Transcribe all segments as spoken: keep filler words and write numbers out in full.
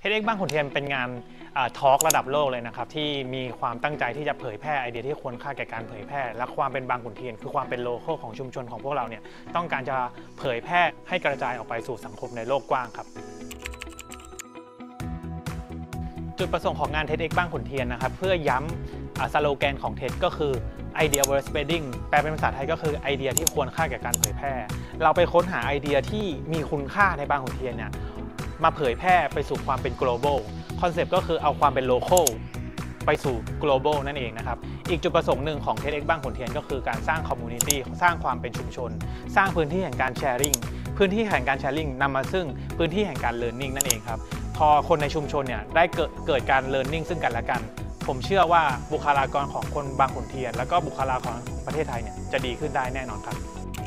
เท ด เอ็กซ์ บางขุนเทียนเป็นงานทอล์กระดับโลกเลยนะครับที่มีความตั้งใจที่จะเผยแพร่ไอเดียที่ควรค่าแก่การเผยแพร่และความเป็นบางขุนเทียนคือความเป็นโลคอลของชุมชนของพวกเราเนี่ยต้องการจะเผยแพร่ให้กระจายออกไปสู่สังคมในโลกกว้างครับจุดประสงค์ของงาน เท ด เอ็กซ์ บางขุนเทียนนะครับเพื่อย้ำสโลแกนของ เท็ด ก็คือ Idea Worth Spreading แปลเป็นภาษาไทยก็คือไอเดียที่ควรค่าแก่การเผยแพร่เราไปค้นหาไอเดียที่มีคุณค่าในบางขุนเทียนเนี่ยมาเผยแพร่ไปสู่ความเป็น global คอนเซปต์ก็คือเอาความเป็น local ไปสู่ global นั่นเองนะครับอีกจุดประสงค์หนึ่งของ เท ด เอ็กซ์ บางขุนเทียนก็คือการสร้าง community สร้างความเป็นชุมชนสร้างพื้นที่แห่งการ sharing พื้นที่แห่งการ sharing นำมาซึ่งพื้นที่แห่งการ learning นั่นเองครับพอคนในชุมชนเนี่ยได้เกิดเกิดการ learning ซึ่งกันและกันผมเชื่อว่าบุคลากรของคนบางขุนเทียนแล้วก็บุคลากรของประเทศไทยเนี่ยจะดีขึ้นได้แน่นอนครับ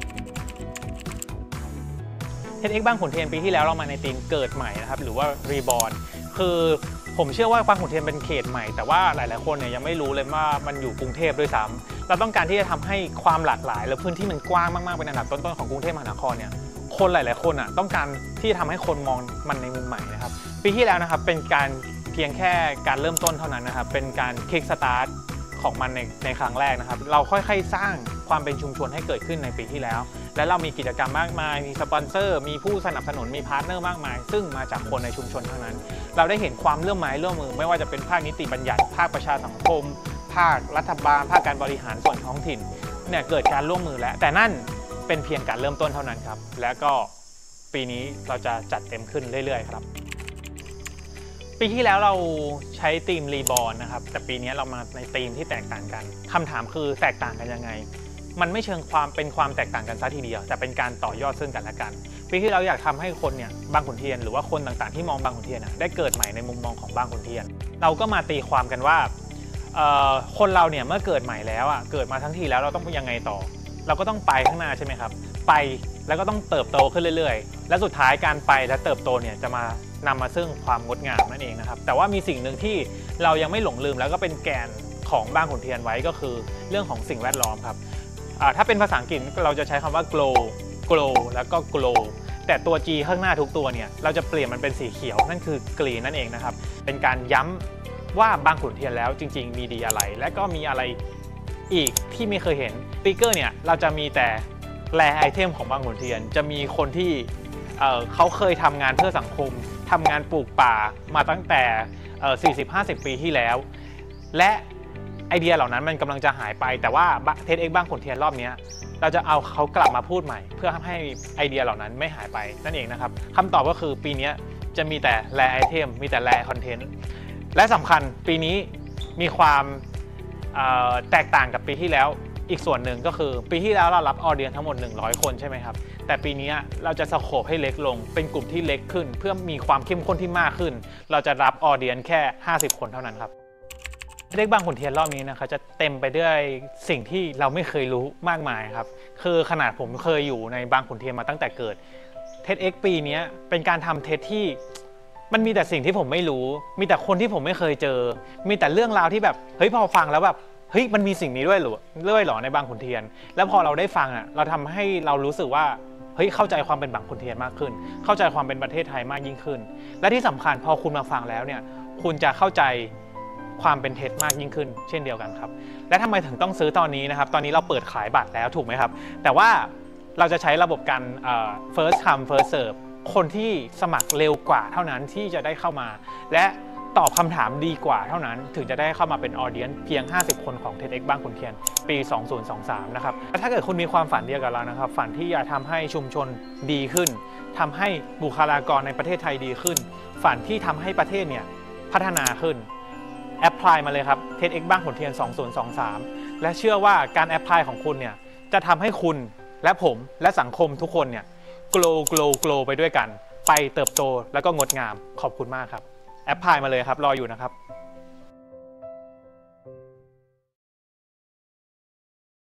เท ด เอ็กซ์ บางขุนเทียนปีที่แล้วเรามาในธีมเกิดใหม่นะครับหรือว่า Reborn คือผมเชื่อว่าบางขุนเทียนเป็นเขตใหม่แต่ว่าหลายๆคนเนี่ยยังไม่รู้เลยว่ามันอยู่กรุงเทพด้วยซ้ำเราต้องการที่จะทำให้ความหลากหลายและพื้นที่มันกว้างมากๆเป็นอันดับต้นๆของกรุงเทพมหานครเนี่ยคนหลายๆคนอ่ะต้องการที่จะทำให้คนมองมันในมุมใหม่นะครับปีที่แล้วนะครับเป็นการเพียงแค่การเริ่มต้นเท่านั้นนะครับเป็นการคิกสตาร์ทของมันในในครั้งแรกนะครับเราค่อยๆสร้างความเป็นชุมชนให้เกิดขึ้นในปีที่แล้วและเรามีกิจกรรมมากมายมีสปอนเซอร์มีผู้สนับสนุนมีพาร์ทเนอร์มากมายซึ่งมาจากคนในชุมชนเท่านั้นเราได้เห็นความร่วมไม้ร่วมมือไม่ว่าจะเป็นภาคนิติบัญญัติภาคประชาสังคมภาครัฐบาลภาคการบริหารส่วนท้องถิ่นเนี่ยเกิดการร่วมมือแล้วแต่นั่นเป็นเพียงการเริ่มต้นเท่านั้นครับและก็ปีนี้เราจะจัดเต็มขึ้นเรื่อยๆครับปีที่แล้วเราใช้ธีมรีบอร์นนะครับแต่ปีนี้เรามาในธีมที่แตกต่างกันคำถามคือแตกต่างกันยังไงมันไม่เชิงความเป็นความแตกต่างกันซะทีเดียวแต่เป็นการต่อยอดซึ่งกันและกันปีที่เราอยากทำให้คนเนี่ยบางขุนเทียนหรือว่าคนต่างๆที่มองบางขุนเทียนได้เกิดใหม่ในมุมมองของบางขุนเทียนเราก็มาตีความกันว่าคนเราเนี่ยเมื่อเกิดใหม่แล้วอ่ะเกิดมาทั้งทีแล้วเราต้องยังไงต่อเราก็ต้องไปข้างหน้าใช่ไหมครับไปแล้วก็ต้องเติบโตขึ้นเรื่อยๆและสุดท้ายการไปและเติบโตเนี่ยจะมานำมาซึ่งความงดงามนั่นเองนะครับแต่ว่ามีสิ่งหนึ่งที่เรายังไม่หลงลืมแล้วก็เป็นแกนของบางขุนเทียนไว้ก็คือเรื่องของสิ่งแวดล้อมครับถ้าเป็นภาษาอังกฤษเราจะใช้คำว่า grow grow แล้วก็ glow แต่ตัว G ข้างหน้าทุกตัวเนี่ยเราจะเปลี่ยนมันเป็นสีเขียวนั่นคือ green นั่นเองนะครับเป็นการย้ำว่าบางขุนเทียนแล้วจริงๆมีดีอะไรและก็มีอะไรอีกที่ไม่เคยเห็นสปีกเกอร์เนี่ยเราจะมีแต่แรไอเทมของบางขุนเทียนจะมีคนที่ เ, เขาเคยทำงานเพื่อสังคมทำงานปลูกป่ามาตั้งแต่ สี่สิบห้าสิบ ปีที่แล้วและไอเดียเหล่านั้นมันกำลังจะหายไปแต่ว่า เท ด เอ็กซ์ บางขุนเทียนรอบนี้เราจะเอาเขากลับมาพูดใหม่เพื่อให้ไอเดียเหล่านั้นไม่หายไปนั่นเองนะครับคำตอบก็คือปีนี้จะมีแต่แรไอเทมมีแต่แรคอนเทนต์และสำคัญปีนี้มีความแตกต่างกับปีที่แล้วอีกส่วนหนึ่งก็คือปีที่แล้วเรารับออเดียนทั้งหมดหนึ่งร้อยคนใช่ไหมครับแต่ปีนี้เราจะสโคปให้เล็กลงเป็นกลุ่มที่เล็กขึ้นเพื่อมีความเข้มข้นที่มากขึ้นเราจะรับออเดียนแค่ห้าสิบคนเท่านั้นครับเด็กบางขุนเทียนรอบนี้นะครับจะเต็มไปด้วยสิ่งที่เราไม่เคยรู้มากมายครับคือขนาดผมเคยอยู่ในบางขุนเทียนมาตั้งแต่เกิด เท ด เอ็กซ์ ปีนี้เป็นการทำเท ด ที่มันมีแต่สิ่งที่ผมไม่รู้มีแต่คนที่ผมไม่เคยเจอมีแต่เรื่องราวที่แบบเฮ้ยพอฟังแล้วแบบเฮ้ยมันมีสิ่งนี้ด้วยหรือด้วยหรอในบางขุนเทียนแล้วพอเราได้ฟังอ่ะเราทำให้เรารู้สึกว่าเฮ้ยเข้าใจความเป็นบางขุนเทียนมากขึ้นเข้าใจความเป็นประเทศไทยมากยิ่งขึ้นและที่สำคัญพอคุณมาฟังแล้วเนี่ยคุณจะเข้าใจความเป็นเท็ดมากยิ่งขึ้นเช่นเดียวกันครับและทำไมถึงต้องซื้อตอนนี้นะครับตอนนี้เราเปิดขายบัตรแล้วถูกไหมครับแต่ว่าเราจะใช้ระบบการ first come first serve คนที่สมัครเร็วกว่าเท่านั้นที่จะได้เข้ามาและตอบคำถามดีกว่าเท่านั้นถึงจะได้เข้ามาเป็นออเดียนเพียงห้าสิบคนของ เท ด เอ็กซ์ บางขุนเทียนปีสองพันยี่สิบสามนะครับถ้าเกิดคุณมีความฝันเดียวกับเรานะครับฝันที่อยากทำให้ชุมชนดีขึ้นทำให้บุคลากรในประเทศไทยดีขึ้นฝันที่ทำให้ประเทศเนี่ยพัฒนาขึ้นแอพพลายมาเลยครับ เท ด เอ็กซ์ บางขุนเทียนสองพันยี่สิบสามและเชื่อว่าการแอพพลายของคุณเนี่ยจะทำให้คุณและผมและสังคมทุกคนเนี่ย glow glow glow ไปด้วยกันไปเติบโตแล้วก็งดงามขอบคุณมากครับแอปพลายมาเลยครับรออยู่นะครับ